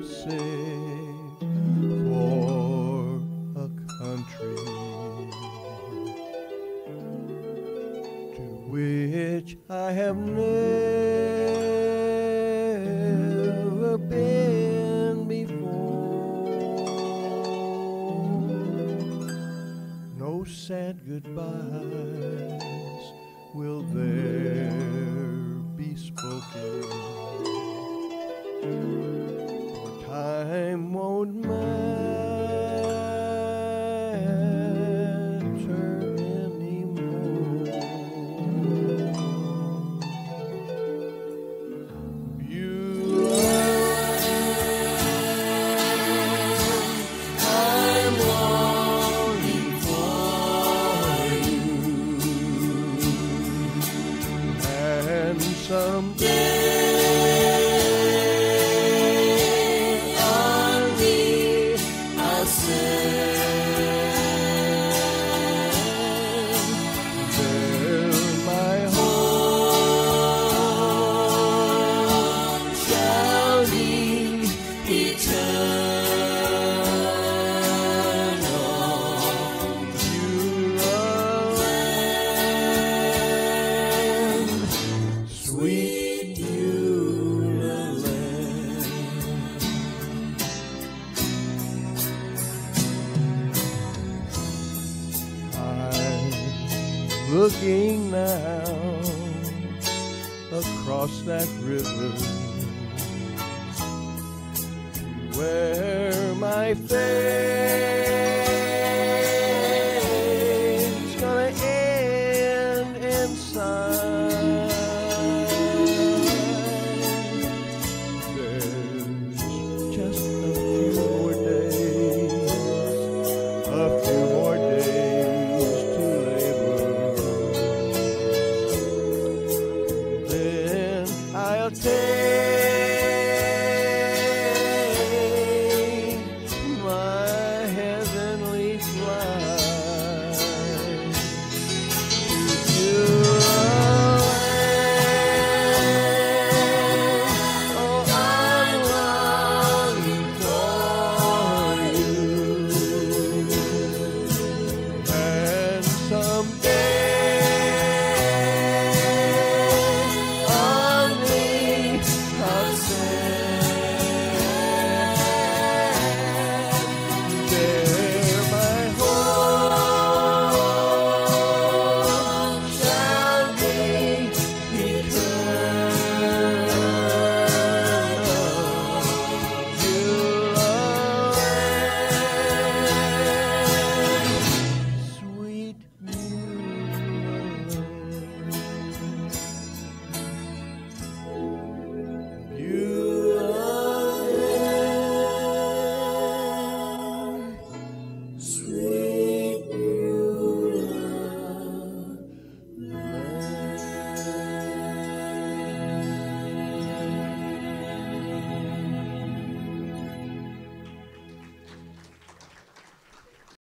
homesick for a country to which I have never been before. No sad goodbyes will there be spoken, for time won't matter anymore. Beulah, I'm longing for you, and someday looking now across that river to where my faith